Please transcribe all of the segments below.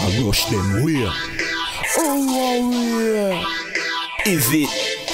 I rush them where? Oh, yeah. Is it?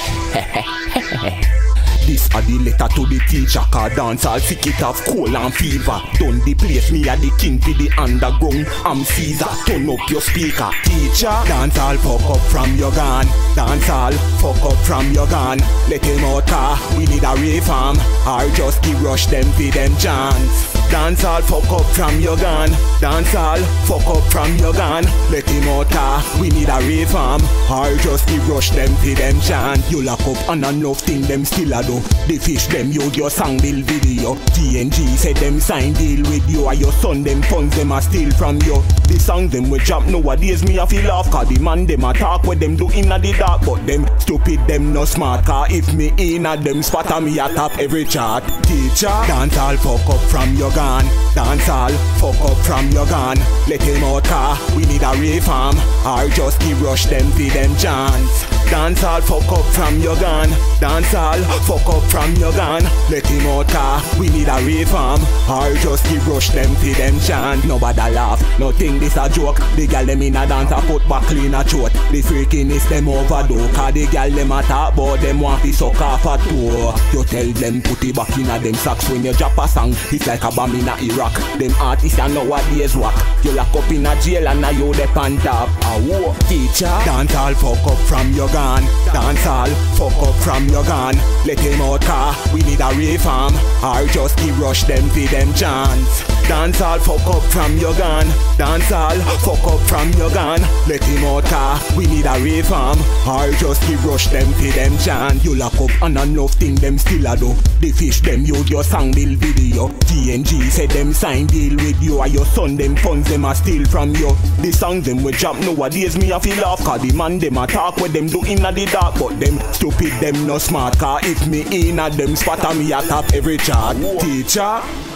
This a the letter to the teacher, cause dancehall sick it off cold and fever. Done the place, me a the king for the underground. I'm Caesar, turn up your speaker. Teacher, dancehall fuck up from your gun. Dancehall fuck up from your gun. Let him out car, we need a reform. Or just give rush them for them chance. Dancehall fuck up from your gun. Dancehall fuck up from your gun. Let him out car, we need a reform. Or just give rush them for them chance. You lock up and enough thing them still a do. The fish them use your song bill video. TNG said them sign deal with you. And your son them funds them a steal from you. The song them we drop nowadays me a feel laugh. Cause the man them a talk what them do inna the dark. But them stupid them no smart. Cause if me inna them spot me a top every chart. Teacher, dancehall fuck up from your gun. Dancehall fuck up from your gun. Let him out car, we need a reform. Or just give rush them for them chance. Dancehall fuck up from your gun. Dancehall fuck up from your gun. Let him out car, we need a reform. Or just give rush them for them chant. Nobody laugh, nothing this a joke. The gal them in a dance a put back clean a throat. The freakiness them overdo. Cause the gal them a talk about them want to suck off a toe. You tell them put it back in a them socks. When you drop a song, it's like a bomb in a Iraq. Them artists a nowadays whack. You lock up in a jail and now you dep on top. Whoa, teacher, dancehall fuck up from your gun. Dancehall fuck up from your gun. Let him out car, we need a reform. Or just give rush them for them chance. Dancehall fuck up from your gun. Dancehall fuck up from your gun. Let him out car, we need a reform. Or just give rush them for them chance. You lock up and enough thing them still a do. The fish them use your song bill video. TNG said them sign deal with you. And your son them funds them a steal from you. The song them we drop nowadays me a feel laugh. Cause the man them a talk what them do inna the dark. But them stupid them no smart. Cause if me inna them spot me a top every chart. Teacher,